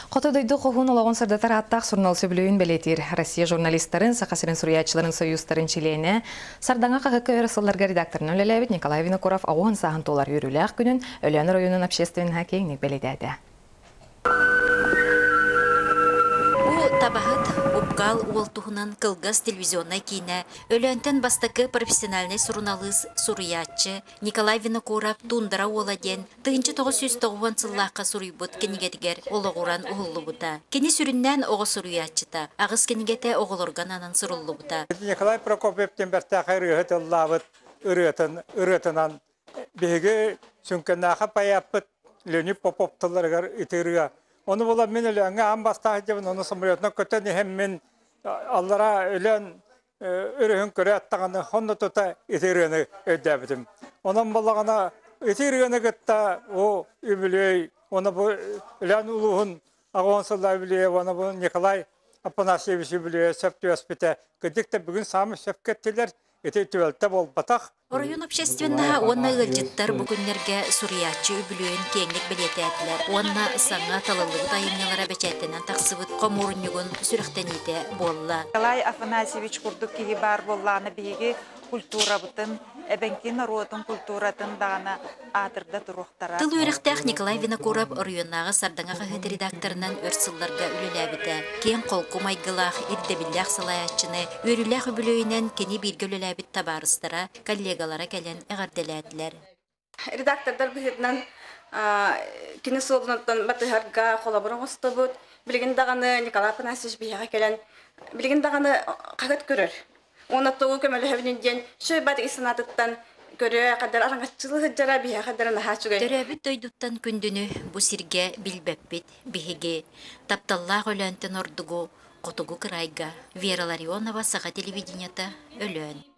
Котодойду қоғын олағын сырдатар аттақ сұрнал сөбілуін бәлетер. Россия журналисттарын, сақасырын сүриятчыларын союзтарын чилейіне сардаңа қағыққа өрісілдерге редакторын өлеләбет Николай Винокуров ауын сағын толар үйріләқ күнін өлән районын общественін хакейнік бәледәді. Табахыт Упкал уолтухунан кылгас телевизионной кине өлөнтен бастакы профессиональный сурналыс суруячы Николай Винокуров тундара оладен 1990 сыллаққа суруйбут кенигетигер ологуран уһуллубута. Кени сүрүннән ого суруячыта, агыс кенигете оголорган анан суруллубута. Николай Прокопьевтен бертақы рыхыт ыллабыт ырытынан беге сүнкеннаха паяппыт Леонид Поповтыларгар итырыга. Onu bula min ölüğüne ambastağ cebin onu samuriyatına köteni hem min Allara ölen ürüğün köre attağını onu tuta itiriyeni ödebidim. Onun balağına itiriyeni gitta o übülüğü onu bu ölen uluğun ağonsızla übülüğü onu bu Nikolay Apanasyeviç übülüğü söptü öspite. Gıdık da bugün sami söpkettiler. Ити түвелте бол батақ. Район общественного онна ылжыттар бүгүннерге суриячы үбүлүөн кеңлик билететилер. Онна саңа талылыгы тайымнялара бечеттенен таксыбыт комурунюгун сүрөхтените болла. Николай Афанасьевич курдук киги бар болланы биги культура бутын, эбенки народун культуратын дагана атырда туруктара. Тыл үрөхтәх Николай Винокуров районнагы сардаңа хат редакторунан өрсылларга үлеләбите. Кен колкумайгылах ирдебиллях салаячыны өрүләх үбүлүөнен кени биргөлөләбит табарыстара коллегалара келен эгарделәтләр. Редактордар бирден кине солдунтан батыгарга коллаборон остобут билген даганы Николай Афанасьевич бияга келен билген даганы кагат көрөр. Оны тоғы көмөлөһөбүнүн ден шөй бат исынатыттан көрө кадар араңаччылыгы жара бия кадар нахачуга. Төрөбүт дойдуттан күндүнү бу сирге билбеппит биһиги тапталлаах өлөнтен ордугу котугу кырайга Вера Ларионова сага телевиденията өлөн.